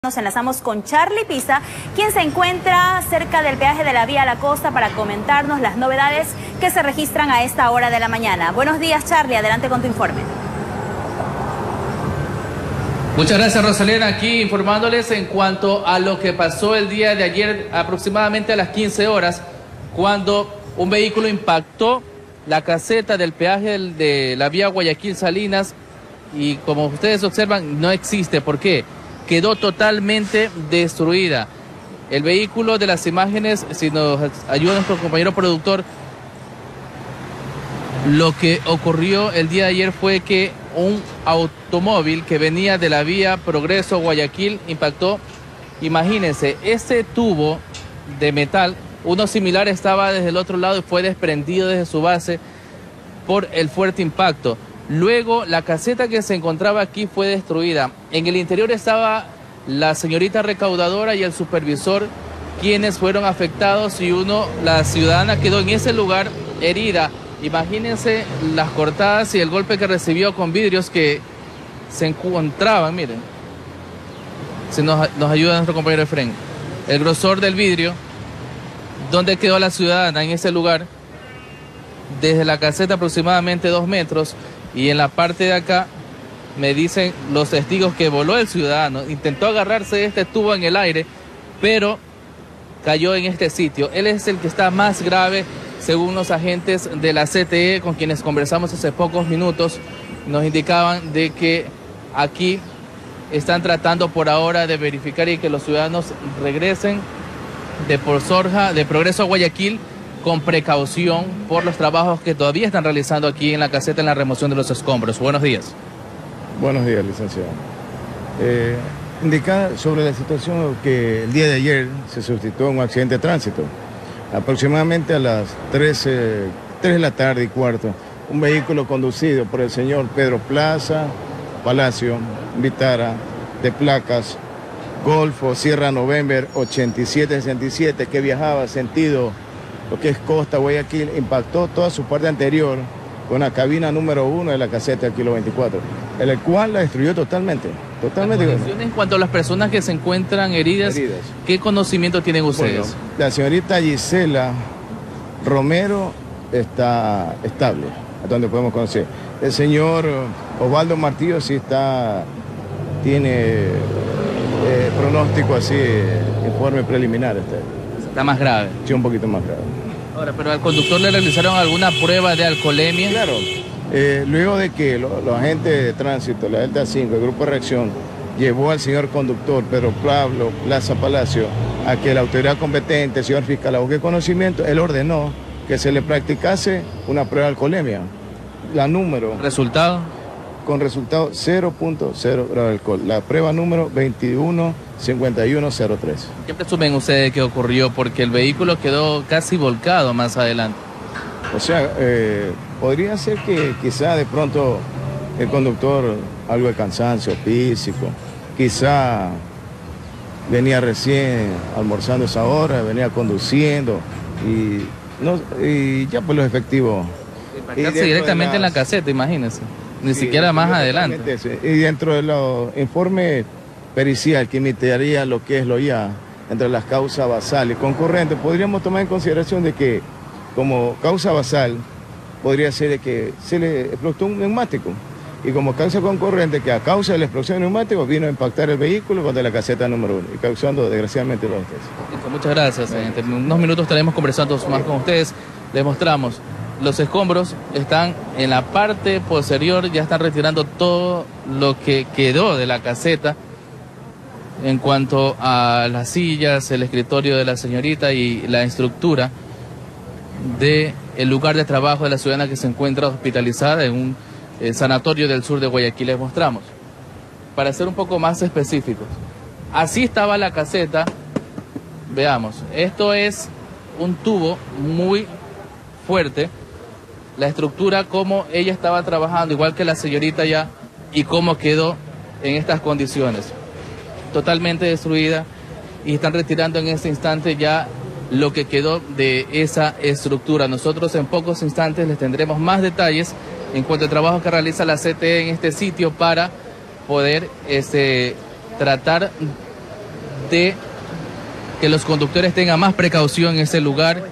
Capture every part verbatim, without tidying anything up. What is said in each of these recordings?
Nos enlazamos con Charlie Pisa, quien se encuentra cerca del peaje de la Vía La Costa para comentarnos las novedades que se registran a esta hora de la mañana. Buenos días, Charlie, adelante con tu informe. Muchas gracias, Rosalena, aquí informándoles en cuanto a lo que pasó el día de ayer aproximadamente a las quince horas, cuando un vehículo impactó la caseta del peaje de la vía Guayaquil-Salinas y, como ustedes observan, no existe. ¿Por qué? Quedó totalmente destruida. El vehículo de las imágenes, si nos ayuda nuestro compañero productor, lo que ocurrió el día de ayer fue que un automóvil que venía de la vía Progreso Guayaquil impactó. Imagínense, ese tubo de metal, uno similar estaba desde el otro lado y fue desprendido desde su base por el fuerte impacto. Luego, la caseta que se encontraba aquí fue destruida. En el interior estaba la señorita recaudadora y el supervisor, quienes fueron afectados, y uno, la ciudadana, quedó en ese lugar herida. Imagínense las cortadas y el golpe que recibió con vidrios que se encontraban, miren. Si nos, nos ayuda nuestro compañero Efren. El grosor del vidrio, donde quedó la ciudadana en ese lugar, desde la caseta aproximadamente dos metros. Y en la parte de acá, me dicen los testigos que voló el ciudadano, intentó agarrarse de este tubo en el aire, pero cayó en este sitio. Él es el que está más grave, según los agentes de la C T E con quienes conversamos hace pocos minutos. Nos indicaban de que aquí están tratando por ahora de verificar y que los ciudadanos regresen de por Sorja, de Progreso a Guayaquil, con precaución por los trabajos que todavía están realizando aquí en la caseta en la remoción de los escombros. Buenos días. Buenos días, licenciado. Eh, indicar sobre la situación que el día de ayer se suscitó un accidente de tránsito. Aproximadamente a las trece, tres de la tarde y cuarto, un vehículo conducido por el señor Pedro Plaza Palacio Vitara, de placas Golfo Sierra November ochenta y siete sesenta y siete, que viajaba sentido lo que es Costa Guayaquil, impactó toda su parte anterior con la cabina número uno de la caseta del kilo veinticuatro, el cual la destruyó totalmente. totalmente. En cuanto a las personas que se encuentran heridas, heridas. ¿qué conocimiento tienen ustedes? Bueno, la señorita Gisela Romero está estable, a donde podemos conocer. El señor Osvaldo Martillo sí está, tiene eh, pronóstico así, informe preliminar. Está. Está más grave. Sí, un poquito más grave. Ahora, ¿pero al conductor le realizaron alguna prueba de alcoholemia? Claro. Eh, luego de que lo, los agentes de tránsito, la Delta cinco, el Grupo de Reacción, llevó al señor conductor Pedro Pablo Plaza Palacio a que la autoridad competente, el señor fiscal, a busque conocimiento, él ordenó que se le practicase una prueba de alcoholemia. La número... ¿Resultado? Con resultado cero punto cero grado de alcohol. La prueba número veintiuno cincuenta y uno cero tres. ¿Qué presumen ustedes que ocurrió? Porque el vehículo quedó casi volcado más adelante. O sea, eh, podría ser que quizá de pronto el conductor, algo de cansancio físico, quizá venía recién almorzando esa hora, venía conduciendo y, no, y ya por los efectivos. Impactarse directamente las... en la caseta, imagínense. Ni sí, siquiera más adelante. Sí. Y dentro de los informes pericial que imitaría lo que es lo ya, entre las causas basales concurrentes, podríamos tomar en consideración de que como causa basal podría ser de que se le explotó un neumático, y como causa concurrente que a causa de la explosión de neumático vino a impactar el vehículo contra la caseta número uno y causando desgraciadamente los tres. Muchas gracias. En unos minutos estaremos conversando más con ustedes. Les mostramos. Los escombros están en la parte posterior, ya están retirando todo lo que quedó de la caseta en cuanto a las sillas, el escritorio de la señorita y la estructura del lugar de trabajo de la ciudadana que se encuentra hospitalizada en un eh, sanatorio del sur de Guayaquil. Les mostramos, para ser un poco más específicos. Así estaba la caseta. Veamos, esto es un tubo muy fuerte. La estructura, cómo ella estaba trabajando, igual que la señorita ya, y cómo quedó en estas condiciones. Totalmente destruida, y están retirando en este instante ya lo que quedó de esa estructura. Nosotros en pocos instantes les tendremos más detalles en cuanto al trabajo que realiza la C T E en este sitio para poder este, tratar de que los conductores tengan más precaución en ese lugar.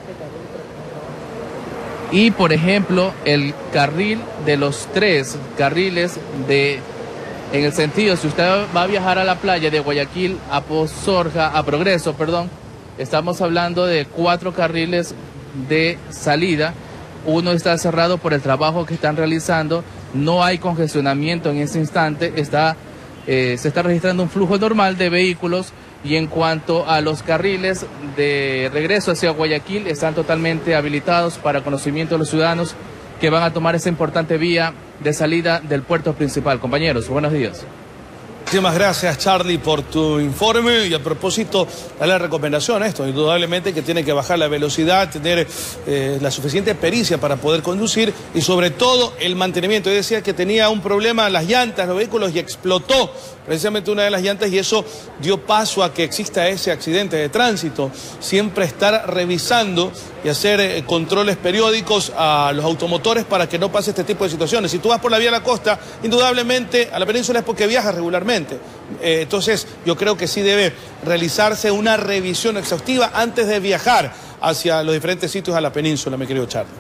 Y por ejemplo, el carril de los tres carriles de, en el sentido, si usted va a viajar a la playa de Guayaquil a Pozorja, a Progreso, perdón, estamos hablando de cuatro carriles de salida. Uno está cerrado por el trabajo que están realizando, no hay congestionamiento en ese instante, está, eh, se está registrando un flujo normal de vehículos. Y en cuanto a los carriles de regreso hacia Guayaquil, están totalmente habilitados para conocimiento de los ciudadanos que van a tomar esa importante vía de salida del puerto principal. Compañeros, buenos días. Muchísimas gracias, Charlie, por tu informe. Y a propósito, da la recomendación a esto, indudablemente que tiene que bajar la velocidad, tener eh, la suficiente pericia para poder conducir y sobre todo el mantenimiento. Yo decía que tenía un problema en las llantas, los vehículos, y explotó precisamente una de las llantas y eso dio paso a que exista ese accidente de tránsito. Siempre estar revisando y hacer eh, controles periódicos a los automotores para que no pase este tipo de situaciones. Si tú vas por la vía a la costa, indudablemente a la península es porque viajas regularmente. Eh, entonces yo creo que sí debe realizarse una revisión exhaustiva antes de viajar hacia los diferentes sitios a la península, mi querido Charlie.